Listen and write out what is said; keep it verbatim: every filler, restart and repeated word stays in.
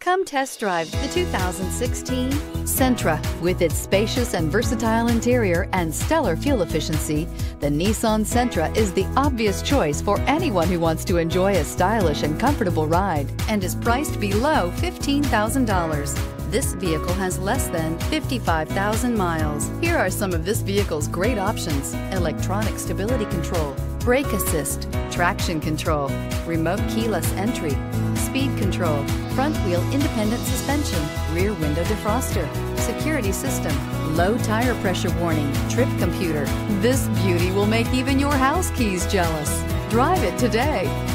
Come test drive the two thousand sixteen Sentra. With its spacious and versatile interior and stellar fuel efficiency, the Nissan Sentra is the obvious choice for anyone who wants to enjoy a stylish and comfortable ride and is priced below fifteen thousand dollars. This vehicle has less than fifty-five thousand miles. Here are some of this vehicle's great options: electronic stability control, brake assist, traction control, remote keyless entry, speed control, front wheel independent suspension, rear window defroster, security system, low tire pressure warning, trip computer. This beauty will make even your house keys jealous. Drive it today.